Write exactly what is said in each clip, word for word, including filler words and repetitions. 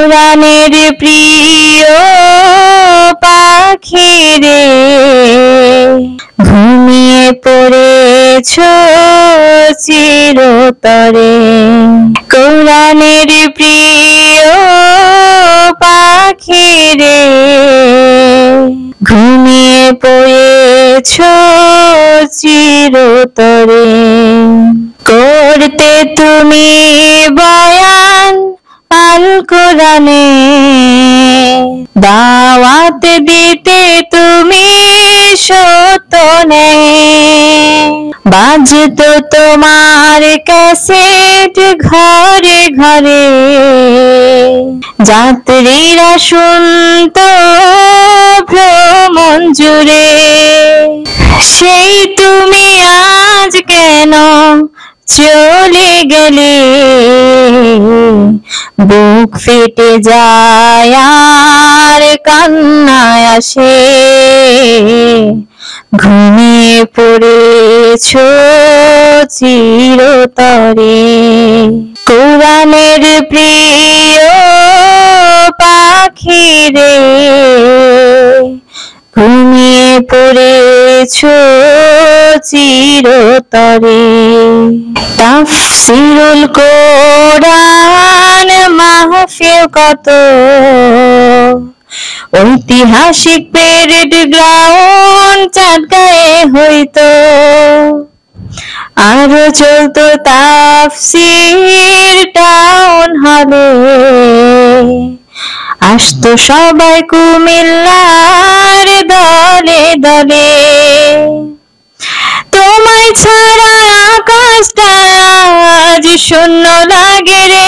কোরআনের প্রিয় পাখি রে, ঘুমিয়ে পড়েছ চিরতরে। কোরআনের প্রিয় পাখি রে, ঘুমিয়ে পড়েছ চিরতরে। করতে তুমি বয়ান আল কোরআনে, দাওয়াত দিতে তুমি সত্য নেয়। বাজতো তোমার ক্যাসেট ঘরে ঘরে, যাত্রীরা শুনতো ভ্রমণ জুড়ে। সেই তুমি আজ কেন চলে গেলে, বুক ফেটে যায় আর কান্নায় আসে। ঘুমিয়ে পড়েছ চিরতরে। কোরআনের প্রিয় পাখি রে, ঘুমিয়ে পড়েছ চিরতরে। তাফসীরুল কোরআন মাহফিল কত, ঐতিহাসিক প্যারেড গ্রাউন্ড চাঁদগাঁয়ে হইতো। আরো চলতো তাফসীর টাউন হলে, আসতো সবাই কুমিল্লার দলে দলে। তোমায় ছাড়া আকাশটা আজ শূন্য লাগে রে,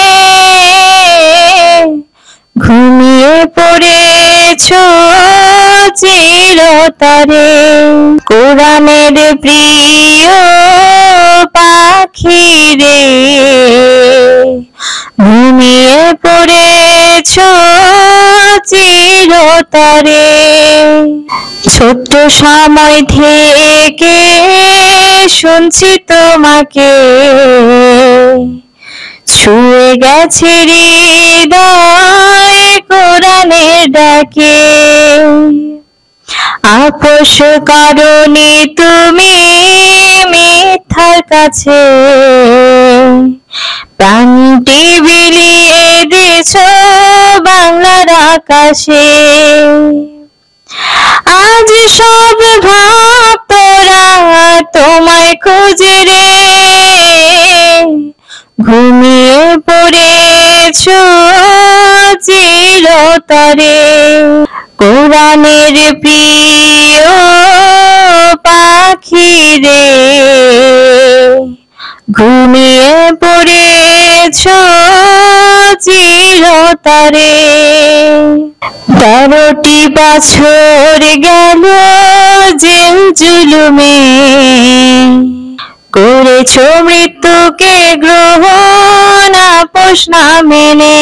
ঘুমিয়ে পড়েছ চিরতরে। কোরআনের প্রিয় পাখি রে, ঘুমিয়ে পড়েছ চিরতরে। ছোট্ট সময় থেকে শুনছি তোমাকে, ছুঁয়ে গেছে হৃদয় কোরআনের ডাকে। আপোষ করনি তুমি মিথ্যার কাছে, প্রাণটি বিলিয়ে দিয়েছ বাংলার আকাশে। আজ সব ভক্তরা তোমায় খুঁজে রে, ঘুমিয়ে পড়েছ চিরতরে। কোরআনের প্রিয় পাখি রে, ঘুমিয়ে পড়েছ চিরতরে। তেরোটি বছর গেল জেল জুলুমে, করেছ মৃত্যুকে গ্রহণ আপোষ না মেনে।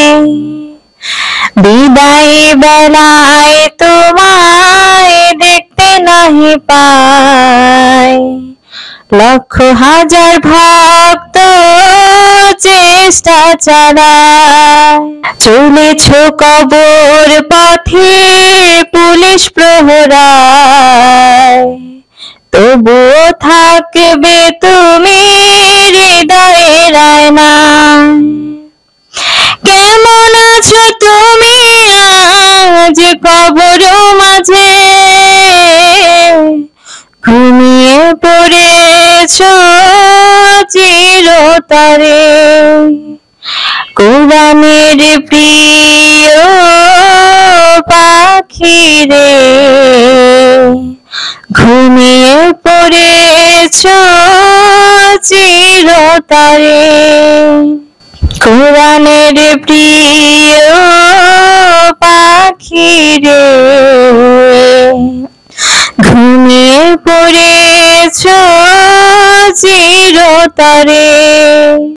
বিদায় বেলায় তোমায় দেখতে নাহি পাই, লক্ষ হাজার ভক্ত চেষ্টা চালায়। চলেছ কবর পথে পুলিশ প্রহরায়, তবুও থাকবে তুমি হৃদয়ের আয়নায়। কেমন আছো তুমি আজ কবর মাঝে, ঘুমিয়ে পড়েছ চিরতরে। কোরআনের প্রিয় পাখি রে, ঘুমিয়ে পড়েছ চিরতরে। কোরআনের প্রিয় পাখি রে, ঘুমিয়ে পড়েছ চিরতরে।